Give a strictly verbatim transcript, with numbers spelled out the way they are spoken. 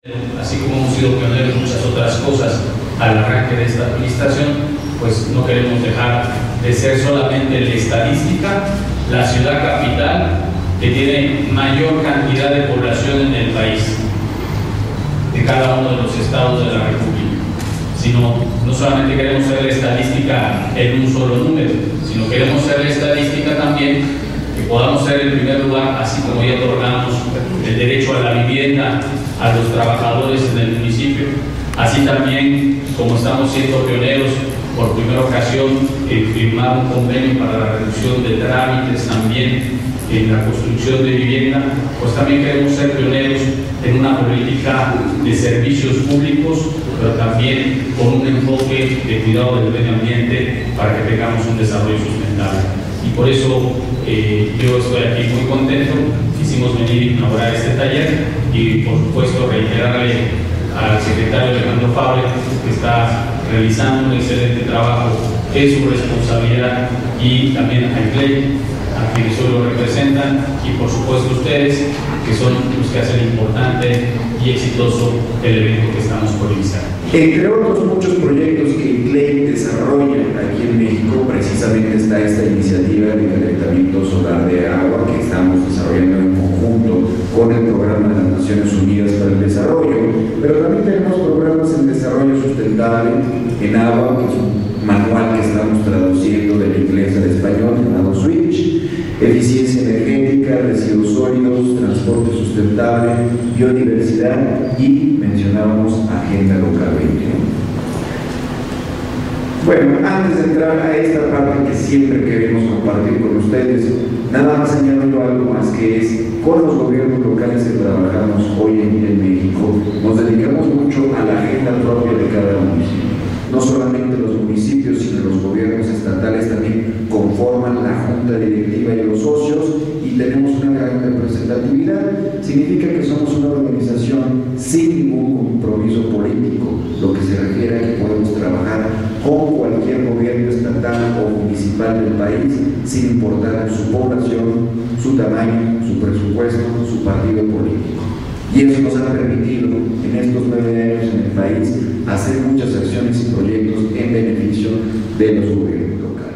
Así como hemos sido pioneros en muchas otras cosas al arranque de esta administración, pues no queremos dejar de ser solamente la estadística, la ciudad capital que tiene mayor cantidad de población en el país, de cada uno de los estados de la República, sino no solamente queremos ser la estadística en un solo número, sino queremos ser la estadística también que podamos ser el primer lugar, así como ya otorgamos el derecho a la vivienda a los trabajadores en el municipio, así también como estamos siendo pioneros por primera ocasión en firmar un convenio para la reducción de trámites también en la construcción de vivienda, pues también queremos ser pioneros en una política de servicios públicos, pero también con un enfoque de cuidado del medio ambiente para que tengamos un desarrollo sustentable. Y por eso eh, yo estoy aquí muy contento, quisimos venir a inaugurar este taller y por supuesto reiterarle al secretario Alejandro Fabre que está realizando un excelente trabajo, es su responsabilidad, y también a ICLEI, a quienes hoy lo representan, y por supuesto ustedes, que son los que hacen importante y exitoso el evento que estamos por iniciar. Entre otros muchos proyectos que ICLEI desarrolla aquí en México, precisamente está esta iniciativa de calentamiento solar de agua que estamos desarrollando en conjunto con el Programa de las Naciones Unidas para el Desarrollo, pero también tenemos programas en desarrollo sustentable en agua, que es un manual que estamos traduciendo del inglés al español, llamado Switch, eficiencia energética, residuos sólidos, transporte sustentable, biodiversidad y mencionábamos Agenda Local veintiuno. Bueno, antes de entrar a esta parte que siempre queremos compartir con ustedes, nada más añado algo más, que es con los gobiernos locales que trabajamos hoy en día en México, nos dedicamos mucho a la agenda propia de cada municipio. No solamente los municipios, sino los gobiernos estatales también conforman la junta directiva y los socios, y tenemos una gran representatividad. Significa que somos una organización sin ningún compromiso político, lo que se refiere a que podemos trabajar con cualquier gobierno estatal o municipal del país, sin importar su población, su tamaño, su presupuesto, su partido político. Y eso nos ha permitido en estos nueve años en el país hacer muchas acciones y proyectos en beneficio de los gobiernos locales.